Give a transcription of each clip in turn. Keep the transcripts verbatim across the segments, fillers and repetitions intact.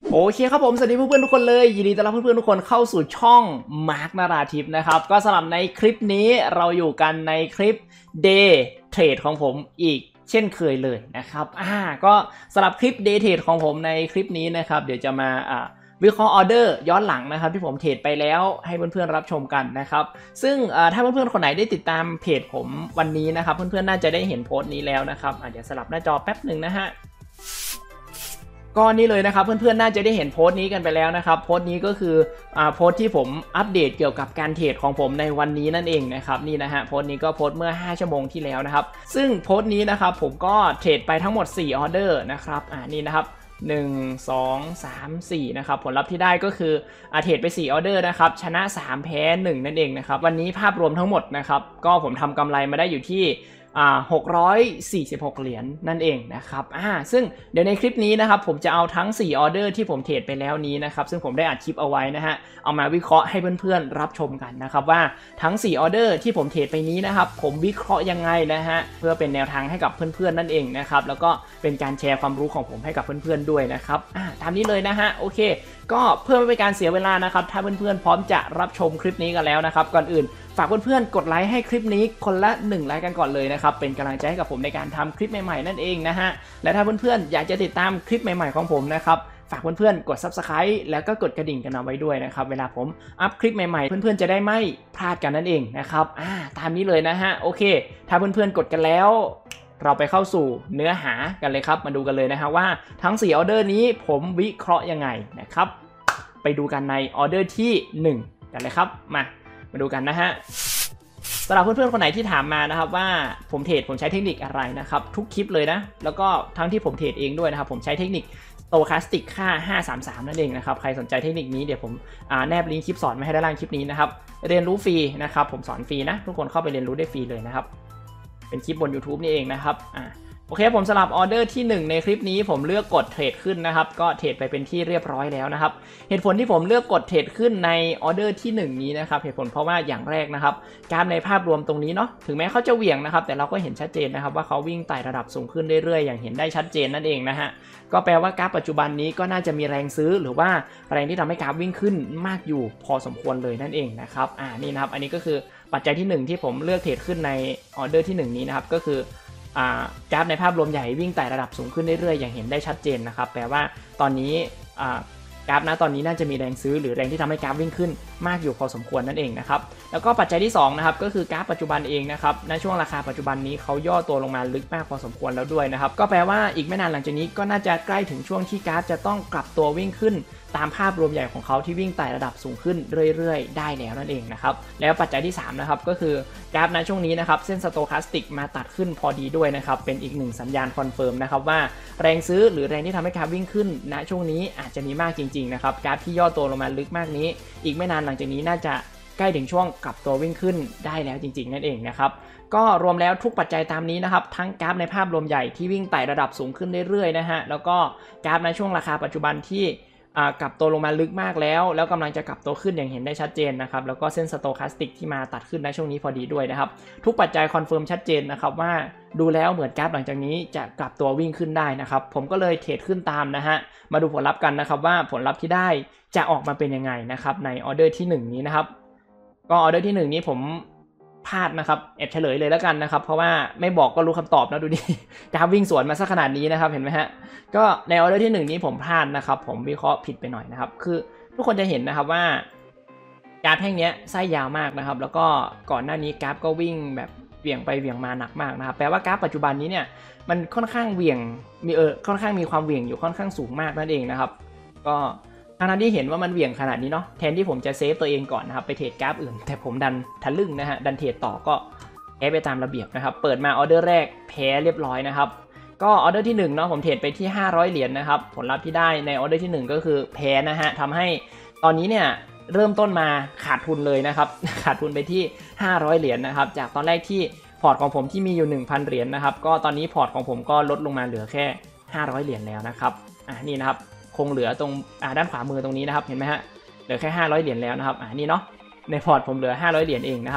โอเคครับผมสวัสดีเพื่อนๆทุกคนเลยยินดีต้อนรับเพื่อนๆทุกคนเข้าสู่ช่องมาร์คนาราทิพย์นะครับก็สำหรับในคลิปนี้เราอยู่กันในคลิป Day Trade ของผมอีกเช่นเคยเลยนะครับอ่าก็สำหรับคลิป Day Trade ของผมในคลิปนี้นะครับเดี๋ยวจะมาอ่าวิเคราะห์ออเดอร์ย้อนหลังนะครับที่ผมเทรดไปแล้วให้เพื่อนๆรับชมกันนะครับซึ่งถ้าเพื่อนๆคนไหนได้ติดตามเพจผมวันนี้นะครับเพื่อนๆน่าจะได้เห็นโพสต์นี้แล้วนะครับเดี๋ยวสลับหน้าจอแป๊บหนึ่งนะฮะก็นี่เลยนะครับเพื่อนๆน่าจะได้เห็นโพสต์นี้กันไปแล้วนะครับโพสต์นี้ก็คืออ่าโพสต์ที่ผมอัปเดตเกี่ยวกับการเทรดของผมในวันนี้นั่นเองนะครับนี่นะฮะโพสต์นี้ก็โพสต์เมื่อห้าชั่วโมงที่แล้วนะครับซึ่งโพสต์นี้นะครับผมก็เทรดไปทั้งหมดสี่ออเดอร์นะครับอ่านี่นะครับหนึ่ง สอง สาม สี่นะครับผลลัพธ์ที่ได้ก็คืออาเทรดไปสี่ออเดอร์นะครับชนะสามแพ้หนึ่งนั่นเองนะครับวันนี้ภาพรวมทั้งหมดนะครับก็ผมทำกำไรมาได้อยู่ที่อ่าหกร้อยสี่สิบหกเหรียญนั่นเองนะครับอ่าซึ่งเดี๋ยวในคลิปนี้นะครับผมจะเอาทั้งสี่ออเดอร์ที่ผมเทรดไปแล้วนี้นะครับซึ่งผมได้อัดคลิปเอาไว้นะฮะเอามาวิเคราะห์ให้เพื่อนๆรับชมกันนะครับว่าทั้งสี่ออเดอร์ที่ผมเทรดไปนี้นะครับผมวิเคราะห์ยังไงนะฮะเพื่อเป็นแนวทางให้กับเพื่อนๆนั่นเองนะครับแล้วก็เป็นการแชร์ความรู้ของผมให้กับเพื่อนๆด้วยนะครับอ่าตามนี้เลยนะฮะโอเคก็เพื่อไม่เป็นการเสียเวลานะครับถ้าเพื่อนๆพร้อมจะรับชมคลิปนี้กันแล้วนะครับก่อนอื่นฝากเพื่อนๆกดไลค์ให้คลิปนี้คนละหนึ่งไลค์กันก่อนเลยนะครับเป็นกำลังใจให้กับผมในการทำคลิปใหม่ๆนั่นเองนะฮะและถ้าเพื่อนๆอยากจะติดตามคลิปใหม่ๆของผมนะครับฝากเพื่อนๆกด ซับสไครบ์ แล้วก็กดกระดิ่งกันเอาไว้ด้วยนะครับเวลาผมอัพคลิปใหม่ๆเพื่อนๆจะได้ไม่พลาดกันนั่นเองนะครับอ่าตามนี้เลยนะฮะโอเคถ้าเพื่อนๆกดกันแล้วเราไปเข้าสู่เนื้อหากันเลยครับมาดูกันเลยนะฮะว่าทั้งสี่ออเดอร์นี้ผมวิเคราะห์ยังไงนะครับไปดูกันในออเดอร์ที่หนึ่งกันเลยครับมามาดูกันนะฮะสำหรับเพื่อนๆคนไหนที่ถามมานะครับว่าผมเทรดผมใช้เทคนิคอะไรนะครับทุกคลิปเลยนะแล้วก็ทั้งที่ผมเทรดเองด้วยนะครับผมใช้เทคนิคโตคาสติกค่าห้าสามสามนั่นเองนะครับใครสนใจเทคนิคนี้เดี๋ยวผมแนบลิงก์คลิปสอนมาให้ด้านล่างคลิปนี้นะครับเรียนรู้ฟรีนะครับผมสอนฟรีนะทุกคนเข้าไปเรียนรู้ได้ฟรีเลยนะครับเป็นคลิปบน YouTube นี่เองนะครับอ่าโอเคผมสลับออเดอร์ที่หนึ่งในคลิปนี้ผมเลือกกดเทรดขึ้นนะครับก็เทรดไปเป็นที่เรียบร้อยแล้วนะครับเหตุผลที่ผมเลือกกดเทรดขึ้นในออเดอร์ที่หนึ่งนี้นะครับเหตุผลเพราะว่าอย่างแรกนะครับกราฟในภาพรวมตรงนี้เนาะถึงแม้เขาจะเหวี่ยงนะครับแต่เราก็เห็นชัดเจนนะครับว่าเขาวิ่งไต่ระดับสูงขึ้นเรื่อยๆอย่างเห็นได้ชัดเจนนั่นเองนะฮะก็แปลว่ากราฟปัจจุบันนี้ก็น่าจะมีแรงซื้อหรือว่าแรงที่ทำให้กราฟวิ่งขึ้นมากอยู่พอสมควรเลยนั่นเองนะครับอ่านี่นะครับอันนี้ก็คือปัจจัยที่หนึ่งที่ผมเลือกเทรดขึ้นในออเดอร์ที่หนึ่งนี้นะครับก็คือกราฟในภาพรวมใหญ่วิ่งไต่ระดับสูงขึ้นเรื่อยๆอย่างเห็นได้ชัดเจนนะครับแปลว่าตอนนี้กราฟนะตอนนี้น่าจะมีแรงซื้อหรือแรงที่ทำให้กราฟวิ่งขึ้นมากอยู่พอสมควรนั่นเองนะครับแล้วก็ปัจจัยที่สองนะครับก็คือกราฟปัจจุบันเองนะครับในช่วงราคาปัจจุบันนี้เขาย่อตัวลงมาลึกมากพอสมควรแล้วด้วยนะครับก็แปลว่าอีกไม่นานหลังจากนี้ก็น่าจะใกล้ถึงช่วงที่กราฟจะต้องกลับตัววิ่งขึ้นตามภาพรวมใหญ่ของเขาที่วิ่งไต่ระดับสูงขึ้นเรื่อยๆได้แล้วนั่นเองนะครับแล้วปัจจัยที่สามนะครับก็คือกราฟในช่วงนี้นะครับเส้นสโตคาสติกมาตัดขึ้นพอดีด้วยนะครับเป็นอีกหนึ่งสัญญาณคอนเฟิร์มนะครับว่าแรงซื้อหรือแรงที่ทำให้กราฟวิ่งขึ้นณช่วงนี้อาจจะมีมากจริงๆนะครับกราฟที่ย่อตัวลงมาลึกมากนี้อีกไม่นานหลังจากนี้น่าจะใกล้ถึงช่วงกลับตัววิ่งขึ้นได้แล้วจริงๆนั่นเองนะครับก็รวมแล้วทุกปัจจัยตามนี้นะครับทั้งกราฟในภาพรวมใหญ่ที่วิ่งไต่ระดับสูงขึ้นเรื่อยๆนะฮะแล้วก็กราฟในช่วงราคาปัจจุบันที่กลับตัวลงมาลึกมากแล้วแล้วกำลังจะกลับตัวขึ้นอย่างเห็นได้ชัดเจนนะครับแล้วก็เส้นสโตคาสติกที่มาตัดขึ้นในช่วงนี้พอดีด้วยนะครับทุกปัจจัยคอนเฟิร์มชัดเจนนะครับว่าดูแล้วเหมือนกราฟหลังจากนี้จะกลับตัววิ่งขึ้นได้นะครับผมก็เลยเทรดขึ้นตามนะฮะมาดูผลลัพธ์กันนะครับว่าผลลัพธ์ที่ได้จะออกมาเป็นยังไงนะครับในออเดอร์ที่หนึ่งนี้นะครับก็ออเดอร์ที่หนึ่งนี้ผมพลาดนะครับแอบเฉลยเลยแล้วกันนะครับเพราะว่าไม่บอกก็รู้คำตอบนะดูดิกราฟวิ่งสวนมาซะขนาดนี้นะครับเห็นไหมฮะก็ในออเดอร์ที่หนึ่งนี้ผมพลาดนะครับผมวิเคราะห์ผิดไปหน่อยนะครับคือทุกคนจะเห็นนะครับว่ากราฟแท่งนี้ไส้ยาวมากนะครับแล้วก็ก่อนหน้านี้กราฟก็วิ่งแบบเหวี่ยงไปเหวี่ยงมาหนักมากนะครับแปลว่ากราฟปัจจุบันนี้เนี่ยมันค่อนข้างเหวี่ยงมีเออค่อนข้างมีความเหวี่ยงอยู่ค่อนข้างสูงมากนั่นเองนะครับก็ทางนั้นที่เห็นว่ามันเหวี่ยงขนาดนี้เนาะแทนที่ผมจะเซฟตัวเองก่อนนะครับไปเทรดกราฟอื่นแต่ผมดันทะลึ่งนะฮะดันเทรดต่อก็แพ้ไปตามระเบียบนะครับเปิดมาออเดอร์แรกแพ้เรียบร้อยนะครับก็ออเดอร์ที่หนึ่งเนาะผมเทรดไปที่ห้าร้อยเหรียญนะครับผลลัพธ์ที่ได้ในออเดอร์ที่หนึ่งก็คือแพ้นะฮะทำให้ตอนนี้เนี่ยเริ่มต้นมาขาดทุนเลยนะครับขาดทุนไปที่ห้าร้อยเหรียญนะครับจากตอนแรกที่พอร์ตของผมที่มีอยู่ หนึ่งพัน เหรียญนะครับก็ตอนนี้พอร์ตของผมก็ลดลงมาเหลือแค่ห้าร้อยเหรียญแล้วนะครับอ่ะนี่นะครับคงเหลือตรงอ่าด้านขวามือตรงนี้นะครับเห็นไหมฮะเหลือแค่ห้าร้อยเหรียญแล้วนะครับอ่านี่เนาะในพอร์ตผมเหลือห้าร้อยเหรียญเองนะครับ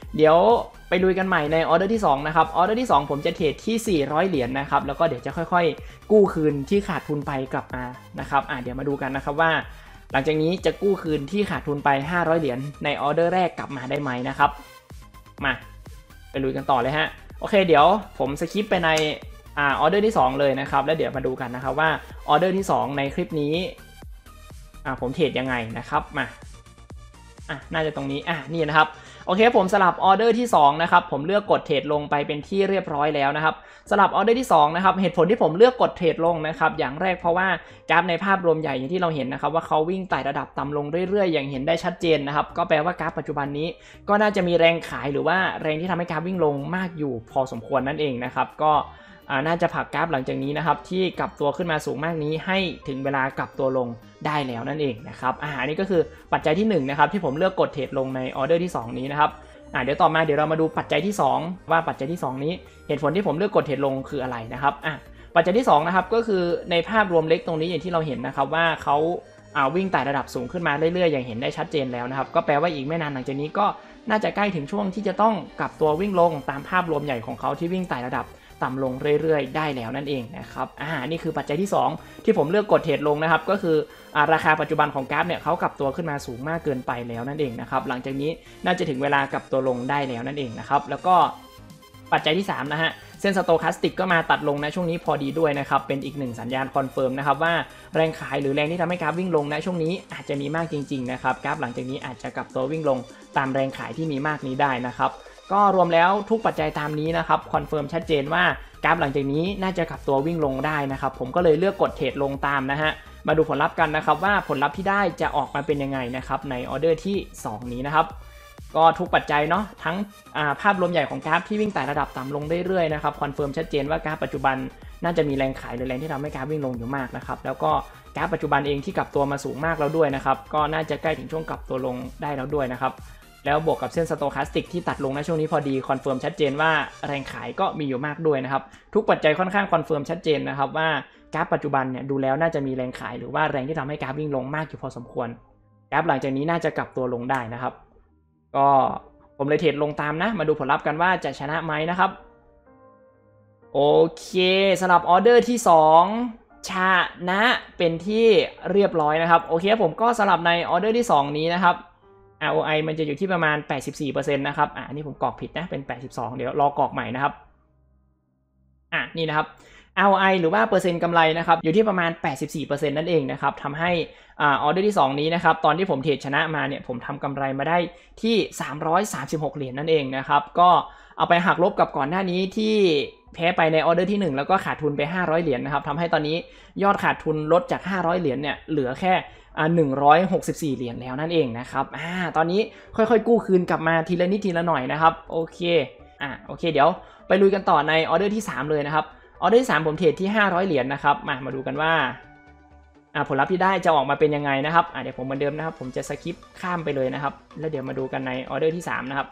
เดี๋ยวไปลุยกันใหม่ในออเดอร์ที่สองนะครับออเดอร์ที่สองผมจะเทรดที่สี่ร้อยเหรียญ นะครับแล้วก็เดี๋ยวจะค่อยๆกู้คืนที่ขาดทุนไปกลับมานะครับอ่ะเดี๋ยวมาดูกันนะครับว่าหลังจากนี้จะกู้คืนที่ขาดทุนไปห้าร้อยเหรียญในออเดอร์แรกกลับมาได้ไหมนะครับมาไปลุยกันต่อเลยฮะโอเคเดี๋ยวผมสคิปไปในอ่าออเดอร์ที่สองเลยนะครับแล้วเดี๋ยวมาดูกันนะครับว่าออเดอร์ที่สองในคลิปนี้อ่าผมเทรดยังไงนะครับมาอ่ะน่าจะตรงนี้อ่ะนี่นะครับโอเคผมสลับออเดอร์ที่สองนะครับผมเลือกกดเทรดลงไปเป็นที่เรียบร้อยแล้วนะครับสลับออเดอร์ที่สองนะครับเหตุผลที่ผมเลือกกดเทรดลงนะครับอย่างแรกเพราะว่ากราฟในภาพรวมใหญ่อย่างที่เราเห็นนะครับว่าเขาวิ่งไต่ระดับต่ำลงเรื่อยๆอย่างเห็นได้ชัดเจนนะครับก็แปลว่ากราฟปัจจุบันนี้ก็น่าจะมีแรงขายหรือว่าแรงที่ทำให้กราฟวิ่งลงมากอยู่พอสมควรนั่นเองนะครับก็น่าจะผลักกราฟหลังจากนี้นะครับที่กลับตัวขึ้นมาสูงมากนี้ให้ถึงเวลากลับตัวลงได้แล้วนั่นเองนะครับอ่านี่ก็คือปัจจัยที่หนึ่งนะครับที่ผมเลือกกดเทรดลงในออเดอร์ที่สองนี้นะครับอ่าเดี๋ยวต่อมาเดี๋ยวเรามาดูปัจจัยที่สองว่าปัจจัยที่สองนี้เหตุผลที่ผมเลือกกดเทรดลงคืออะไรนะครับอ่ะปัจจัยที่สองนะครับก็คือในภาพรวมเล็กตรงนี้อย่างที่เราเห็นนะครับว่าเขาอ่าวิ่งไต่ระดับสูงขึ้นมาเรื่อยๆอย่างเห็นได้ชัดเจนแล้วนะครับก็แปลว่าอีกไม่นานหลังจากนี้ก็น่าจะใกล้ถึงช่วงที่จะต้องกลับตัววิ่งลงตามภาพรวมใหญ่ของเขาที่วิ่งไต่ระดับต่ำลงเรื่อยๆได้แล้วนั่นเองนะครับอ่านี่คือปัจจัยที่สองที่ผมเลือกกดเทรดลงนะครับก็คืออ่าราคาปัจจุบันของกราฟเนี่ยเขากลับตัวขึ้นมาสูงมากเกินไปแล้วนั่นเองนะครับหลังจากนี้น่าจะถึงเวลากลับตัวลงได้แล้วนั่นเองนะครับแล้วก็ปัจจัยที่สามนะฮะเส้นสโตคัสติกก็มาตัดลงในช่วงนี้พอดีด้วยนะครับเป็นอีกหนึ่งสัญญาณคอนเฟิร์มนะครับว่าแรงขายหรือแรงที่ทำให้กราฟวิ่งลงในช่วงนี้อาจจะมีมากจริงๆนะครับกราฟหลังจากนี้อาจจะกลับตัววิ่งลงตามแรงขายที่มีมากนี้ได้นะครับก็รวมแล้วทุกปัจจัยตามนี้นะครับคอนเฟิร์มชัดเจนว่ากราฟหลังจากนี้น่าจะกลับตัววิ่งลงได้นะครับผมก็เลยเลือกกดเทรดลงตามนะฮะมาดูผลลัพธ์กันนะครับว่าผลลัพธ์ที่ได้จะออกมาเป็นยังไงนะครับในออเดอร์ที่สองนี้นะครับก็ทุกปัจจัยเนาะทั้งภาพรวมใหญ่ของกราฟที่วิ่งไต่ระดับต่ำลงเรื่อยๆนะครับคอนเฟิร์มชัดเจนว่ากราฟปัจจุบันน่าจะมีแรงขายหรือแรงที่ทำให้กราฟวิ่งลงอยู่มากนะครับแล้วก็กราฟปัจจุบันเองที่กลับตัวมาสูงมากแล้วด้วยนะครับก็น่าจะใกล้ถึงช่วงกลับตัวลงได้แล้วด้วยนะครับแล้วบวกกับเส้นสโตคัสติกที่ตัดลงในช่วงนี้พอดีคอนเฟิร์มชัดเจนว่าแรงขายก็มีอยู่มากด้วยนะครับทุกปัจจัยค่อนข้างคอนเฟิร์มชัดเจนนะครับว่ากราฟปัจจุบันเนี่ยดูแล้วน่าจะมีแรงขายหรือว่าแรงที่ทำให้กราฟวิ่งลงมากอยู่พอสมควรกราฟหลังจากนี้น่าจะกลับตัวลงได้นะครับก็ผมเลยเทรดลงตามนะมาดูผลลัพธ์กันว่าจะชนะไหมนะครับโอเคสำหรับออเดอร์ที่สองชนะเป็นที่เรียบร้อยนะครับโอเคผมก็สำหรับในออเดอร์ที่สองนี้นะครับ อาร์ โอ ไอ มันจะอยู่ที่ประมาณ แปดสิบสี่เปอร์เซ็นต์ นะครับอ่านี่ผมกรอกผิดนะเป็นแปดสิบสองเดี๋ยวรอกรอกใหม่นะครับอ่ะนี่นะครับ อาร์ โอ ไอ หรือว่าเปอร์เซ็นต์กำไรนะครับอยู่ที่ประมาณ แปดสิบสี่เปอร์เซ็นต์ นั่นเองนะครับทำให้อ่าออเดอร์ที่สองนี้นะครับตอนที่ผมเทรดชนะมาเนี่ยผมทำกำไรมาได้ที่สามร้อยสามสิบหกเหรียญนั่นเองนะครับก็เอาไปหักลบกับก่อนหน้านี้ที่แพ้ไปในออเดอร์ที่หนึ่งแล้วก็ขาดทุนไปห้าร้อยเหรียญนะครับทำให้ตอนนี้ยอดขาดทุนลดจากห้าร้อยเหรียญเนี่ยเหลือแค่อ่าหนึ่งร้อยหกสิบสี่เหรียญแล้วนั่นเองนะครับอ่าตอนนี้ค่อยๆกู้คืนกลับมาทีละนิดทีละหน่อยนะครับโอเคอ่าโอเคเดี๋ยวไปลุยกันต่อในออเดอร์ที่สามเลยนะครับออเดอร์ที่สามผมเทรดที่ห้าร้อยเหรียญนะครับมามาดูกันว่าอ่าผลลัพธ์ที่ได้จะออกมาเป็นยังไงนะครับอ่าเดี๋ยวผมเหมือนเดิมนะครับผมจะสคิปข้ามไปเลยนะครับแล้วเดี๋ยวมาดูกันในออเดอร์ที่สามนะครับ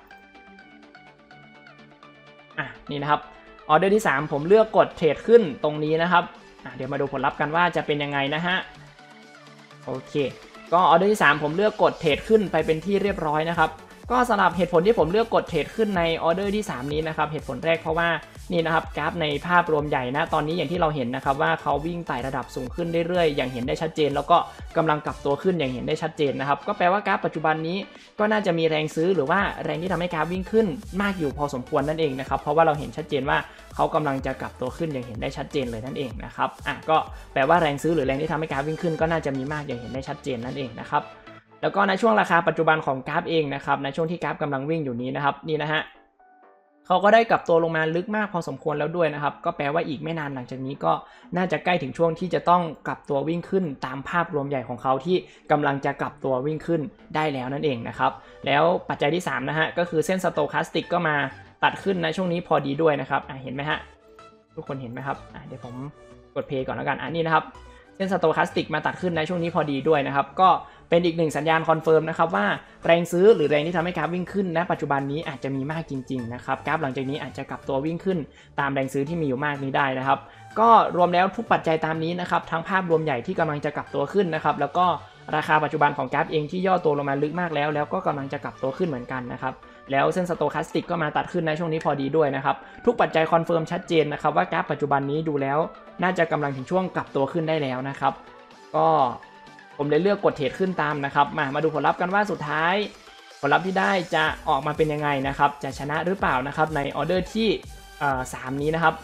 อ่ะนี่นะครับออเดอร์ที่สามผมเลือกกดเทรดขึ้นตรงนี้นะครับอ่ะเดี๋ยวมาดูผลลัพธ์กันว่าจะเป็นยังไงนะฮะโอเคก็ออเดอร์ที่สามผมเลือกกดเทรดขึ้นไปเป็นที่เรียบร้อยนะครับก็สำหรับเหตุผลที่ผมเลือกกดเทรดขึ้นในออเดอร์ที่สามนี้นะครับเหตุผลแรกเพราะว่านี่นะครับกราฟในภาพรวมใหญ่นะตอนนี้อย่างที่เราเห็นนะครับว่าเขาวิ่งไต่ระดับสูงขึ้นเรื่อยๆอย่างเห็นได้ชัดเจนแล้วก็กำลังกลับตัวขึ้นอย่างเห็นได้ชัดเจนนะครับก็แปลว่ากราฟปัจจุบันนี้ก็น่าจะมีแรงซื้อหรือว่าแรงที่ทำให้กราฟวิ่งขึ้นมากอยู่พอสมควรนั่นเองนะครับเพราะว่าเราเห็นชัดเจนว่าเขากำลังจะกลับตัวขึ้นอย่างเห็นได้ชัดเจนเลยนั่นเองนะครับอ่ะก็แปลว่าแรงซื้อหรือแรงที่ทำให้กราฟวิ่งขึ้นก็น่าจะมีมากอย่างเห็นได้ชัดเจนนั่นเองนะครับแล้วก็ในช่วงราคาปัจจุบันของกราฟเองนะครับในช่วงที่กราฟกำลังวิ่งอยู่นี้นะครับนี่นะฮะเขาก็ได้กลับตัวลงมาลึกมากพอสมควรแล้วด้วยนะครับก็แปลว่าอีกไม่นานหลังจากนี้ก็น่าจะใกล้ถึงช่วงที่จะต้องกลับตัววิ่งขึ้นตามภาพรวมใหญ่ของเขาที่กำลังจะกลับตัววิ่งขึ้นได้แล้วนั่นเองนะครับแล้วปัจจัยที่สามนะฮะก็คือเส้นสโตคัสติกก็มาตัดขึ้นในช่วงนี้พอดีด้วยนะครับอ่ะเห็นไหมฮะทุกคนเห็นไหมครับอ่ะเดี๋ยวผมกดเพลย์ก่อนแล้วกันอันนี้นะครับเส้นสโตคัสติกมาตัดขึ้นในช่วงนี้พอดีด้วยนะครับก็เป็นอีกหนึ่งสัญญาณคอนเฟิร์มนะครับว่าแรงซื้อหรือแรงที่ทำให้กราฟวิ่งขึ้นณปัจจุบันนี้อาจจะมีมากจริงๆนะครับกราฟหลังจากนี้อาจจะกลับตัววิ่งขึ้นตามแรงซื้อที่มีอยู่มากนี้ได้นะครับก็รวมแล้วทุกปัจจัยตามนี้นะครับทั้งภาพรวมใหญ่ที่กำลังจะกลับตัวขึ้นนะครับแล้วก็ราคาปัจจุบันของกราฟเองที่ย่อตัวลงมาลึกมากแล้วแล้วก็กำลังจะกลับตัวขึ้นเหมือนกันนะครับแล้วเส้นสโตคาสติกก็มาตัดขึ้นในช่วงนี้พอดีด้วยนะครับทุกปัจจัยคอนเฟิร์มชัดเจนนะครับว่ากราฟปัจจุบันนี้ดูแล้วน่าจะกำลังถึงช่วงกลับตัวขึ้นได้แล้วนะครับก็ผมเลยเลือกกดเทรดขึ้นตามนะครับมามาดูผลลัพธ์กันว่าสุดท้ายผลลัพธ์ที่ได้จะออกมาเป็นยังไงนะครับจะชนะหรือเปล่านะครับในออเดอร์ที่สามนี้นะครับ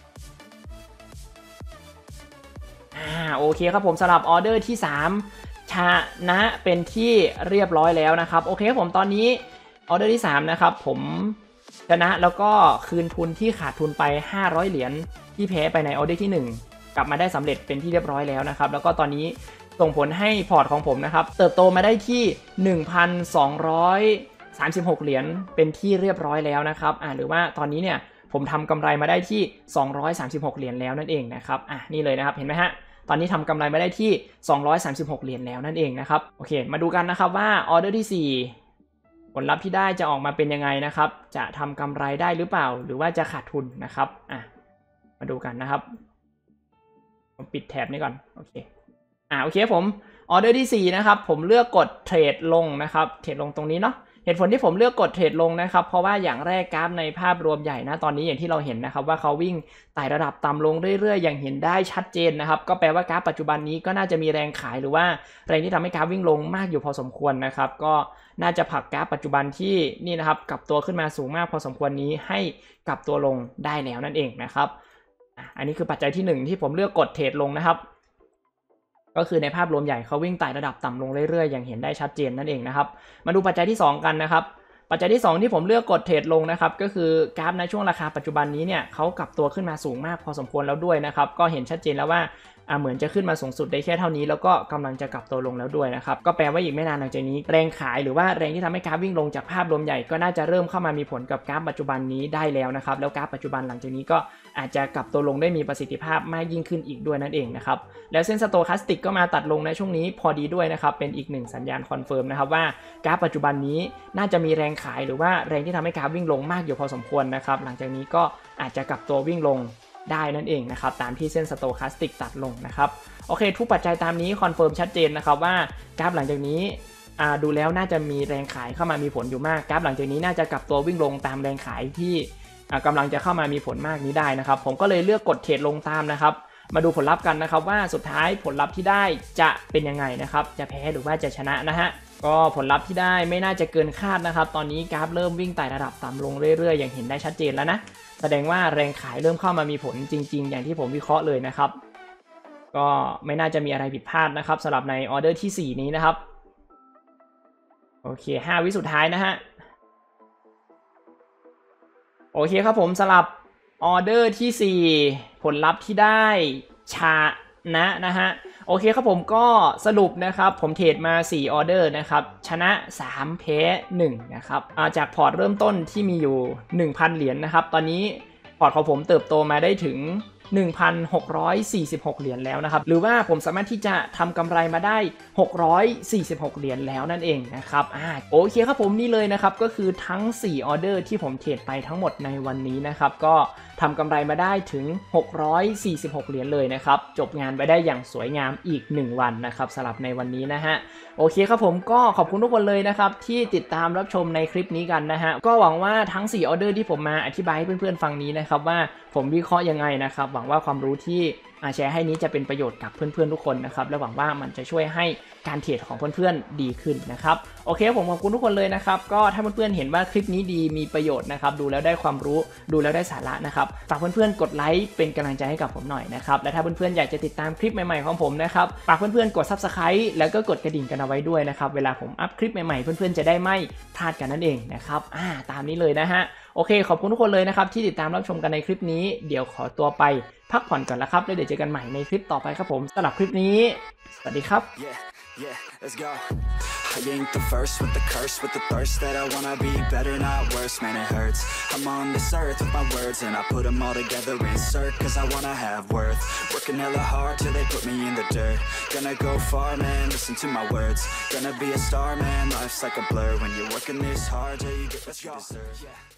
อ่าโอเคครับผมสำหรับออเดอร์ที่สามชนะเป็นที่เรียบร้อยแล้วนะครับโอเคครับผมตอนนี้ออเดอร์ที่สามนะครับผมชนะแล้วก็คืนทุนที่ขาดทุนไปห้าร้อยเหรียญที่แพ้ไปในออเดอร์ที่หนึ่งกลับมาได้สำเร็จเป็นที่เรียบร้อยแล้วนะครับแล้วก็ตอนนี้ส่งผลให้พอร์ตของผมนะครับเติบโตมาได้ที่ หนึ่งพันสองร้อยสามสิบหก เหรียญเป็นที่เรียบร้อยแล้วนะครับอ่าหรือว่าตอนนี้เนี่ยผมทำกำไรมาได้ที่สองร้อยสามสิบหกเหรียญแล้วนั่นเองนะครับอ่ะนี่เลยนะครับเห็นไหมฮะตอนนี้ทำกำไรมาได้ที่สองร้อยสามสิบหกเหรียญแล้วนั่นเองนะครับโอเคมาดูกันนะครับว่าออเดอร์ที่สี่ผลลัพธ์ที่ได้จะออกมาเป็นยังไงนะครับจะทำกำไรได้หรือเปล่าหรือว่าจะขาดทุนนะครับอ่ะมาดูกันนะครับผมปิดแท็บนี้ก่อนโอเคอ่าโอเคผมออเดอร์ที่สี่นะครับผมเลือกกดเทรดลงนะครับเทรดลงตรงนี้เนาะเหตุผลที่ผมเลือกกดเทรดลงนะครับเพราะว่าอย่างแรกกราฟในภาพรวมใหญ่นะตอนนี้อย่างที่เราเห็นนะครับว่าเขาวิ่งไต่ระดับต่ำลงเรื่อยๆอย่างเห็นได้ชัดเจนนะครับก็แปลว่ากราฟปัจจุบันนี้ก็น่าจะมีแรงขายหรือว่าแรงที่ทำให้กราฟวิ่งลงมากอยู่พอสมควรนะครับก็น่าจะผลักกราฟปัจจุบันที่นี่นะครับกลับตัวขึ้นมาสูงมากพอสมควรนี้ให้กลับตัวลงได้แล้วนั่นเองนะครับอันนี้คือปัจจัยที่หนึ่งที่ผมเลือกกดเทรดลงนะครับก็คือในภาพรวมใหญ่เขาวิ่งไต่ระดับต่ำลงเรื่อยๆอย่างเห็นได้ชัดเจนนั่นเองนะครับมาดูปัจจัยที่สองกันนะครับปัจจัยที่สองที่ผมเลือกกดเทรดลงนะครับก็คือกราฟในช่วงราคาปัจจุบันนี้เนี่ยเขากลับตัวขึ้นมาสูงมากพอสมควรแล้วด้วยนะครับก็เห็นชัดเจนแล้วว่าอ่าเหมือนจะขึ้นมาสูงสุดได้แค่เท่านี้แล้วก็กำลังจะกลับตัวลงแล้วด้วยนะครับก็แปลว่าอีกไม่นานหลังจากนี้แรงขายหรือว่าแรงที่ทำให้กราฟวิ่งลงจากภาพรวมใหญ่ก็น่าจะเริ่มเข้ามามีผลกับกราฟปัจจุบันนี้ได้แล้วนะครับแล้วกราฟปัจจุบันหลังจากนี้ก็อาจจะกลับตัวลงได้มีประสิทธิภาพมากยิ่งขึ้นอีกด้วยนั่นเองนะครับแล้วเส้นสโตคาสติกก็มาตัดลงในช่วงนี้พอดีด้วยนะครับเป็นอีกหนึ่งสัญญาณคอนเฟิร์มนะครับว่ากราฟปัจจุบันนี้น่าจะมีแรงขายหรือว่าแรงที่ทำให้กราฟวิ่งลงมากอยู่พอสมควรนะครับหลังจากนี้ก็อาจจะกลับตัววิ่งลงได้นั่นเองนะครับตามที่เส้นสโตคาสติกตัดลงนะครับโอเคทุกปัจจัยตามนี้คอนเฟิร์มชัดเจนนะครับว่ากราฟหลังจากนี้ดูแล้วน่าจะมีแรงขายเข้ามามีผลอยู่มากกราฟหลังจากนี้น่าจะกลับตัววิ่งลงตามแรงขายที่กำลังจะเข้ามามีผลมากนี้ได้นะครับผมก็เลยเลือกกดเทรดลงตามนะครับมาดูผลลัพธ์กันนะครับว่าสุดท้ายผลลัพธ์ที่ได้จะเป็นยังไงนะครับจะแพ้หรือว่าจะชนะนะฮะก็ผลลัพธ์ที่ได้ไม่น่าจะเกินคาดนะครับตอนนี้กราฟเริ่มวิ่งไต่ระดับต่ำลงเรื่อยๆอย่างเห็นได้ชัดเจนแล้วนะแสดงว่าแรงขายเริ่มเข้ามามีผลจริงๆอย่างที่ผมวิเคราะห์เลยนะครับก็ไม่น่าจะมีอะไรผิดพลาดนะครับสำหรับในออเดอร์ที่สี่นี้นะครับโอเคห้าวิสุดท้ายนะฮะโอเคครับผมสำหรับออเดอร์ที่สี่ผลลัพธ์ที่ได้ชนะนะฮะโอเคครับผมก็สรุปนะครับผมเทรดมาสี่ออเดอร์นะครับชนะสามแพ้หนึ่งนะครับจากพอร์ตเริ่มต้นที่มีอยู่ หนึ่งพัน เหรียญ นะครับตอนนี้พอร์ตของผมเติบโตมาได้ถึง หนึ่งพันหกร้อยสี่สิบหก เหรียญแล้วนะครับหรือว่าผมสามารถที่จะทำกำไรมาได้หกร้อยสี่สิบหกเหรียญแล้วนั่นเองนะครับอ่าโอเคครับผมนี่เลยนะครับก็คือทั้งสี่ออเดอร์ที่ผมเทรดไปทั้งหมดในวันนี้นะครับก็ทำกำไรมาได้ถึงหกร้อยสี่สิบหกเหรียญเลยนะครับจบงานไปได้อย่างสวยงามอีกหนึ่งวันนะครับสำหรับในวันนี้นะฮะโอเคครับผมก็ขอบคุณทุกคนเลยนะครับที่ติดตามรับชมในคลิปนี้กันนะฮะก็หวังว่าทั้งสี่ออเดอร์ที่ผมมาอธิบายให้เพื่อนๆฟังนี้นะครับว่าผมวิเคราะห์ยังไงนะครับหวังว่าความรู้ที่แชร์ให้นี้จะเป็นประโยชน์กับเพื่อนๆทุกคนนะครับและหวังว่ามันจะช่วยให้การเทรดของเพื่อนๆดีขึ้นนะครับโอเคผมขอบคุณทุกคนเลยนะครับก็ถ้าเพื่อนๆเห็นว่าคลิปนี้ดีมีประโยชน์นะครับดูแล้วได้ความรู้ดูแล้วได้สาระนะครับฝากเพื่อนๆกดไลค์เป็นกำลังใจให้กับผมหน่อยนะครับและถ้าเพื่อนๆอยากจะติดตามคลิปใหม่ๆของผมนะครับฝากเพื่อนๆกด ซับสไครบ์ แล้วก็กดกระดิ่งกันเอาไว้ด้วยนะครับเวลาผมอัพคลิปใหม่ๆเพื่อนๆจะได้ไม่พลาดกันนั่นเองนะครับอ่าตามนี้เลยนะฮะโอเคขอบคุณทุกคนเลยนะครับที่ติดตามรับชมกันในคลิปนี้เดี๋ยวขอตัวไปพักผ่อนก่อนแล้วครับแล้วเดี๋ยวเจอกันใหม่ในคลิปต่อไปครับผมสำหรับคลิปนี้สวัสดีครับ Yeah, yeah, let's go. I ain't the first with the curse, with the thirst that I wanna be better, not worse, man it hurts. I'm on this earth with my words and I put them all together, insert, cause I wanna have worth. Working hella hard till they put me in the dirt. Gonna go far, man, listen to my words. Gonna be a star, man, life's like a blur. When you're working this hard till you get what you deserve. Yeah.